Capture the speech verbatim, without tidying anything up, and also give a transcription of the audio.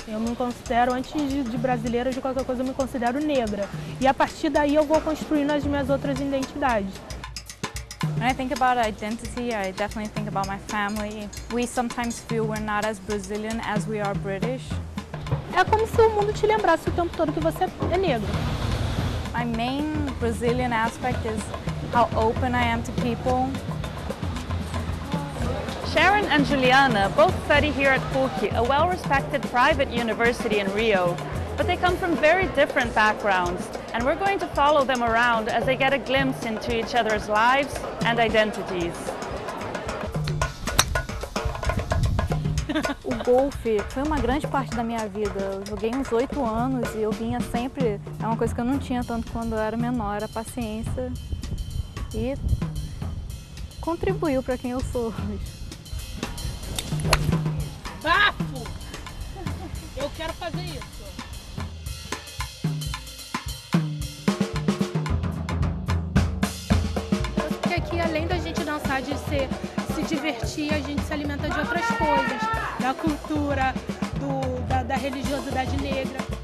Eu me considero, antes de, de brasileira, de qualquer coisa, eu me considero negra. E a partir daí eu vou construindo as minhas outras identidades. When I think about identity, I definitely think about my family. We sometimes feel we're not as Brazilian as we are British. É como se o mundo te lembrasse o tempo todo que você é negro. My main Brazilian aspect is how open I am to people. Sharon and Juliana both study here at PUC, a well-respected private university in Rio. But they come from very different backgrounds, and we're going to follow them around as they get a glimpse into each other's lives and identities. O golfe foi uma grande parte da minha vida. Eu joguei uns oito anos e eu vinha sempre... É uma coisa que eu não tinha tanto quando eu era menor, a paciência. E contribuiu para quem eu sou hoje. Bafo! Eu quero fazer isso. Porque aqui, além da gente dançar, de ser, se divertir, a gente se alimenta de outras coisas. Da cultura, do, da, da religiosidade negra.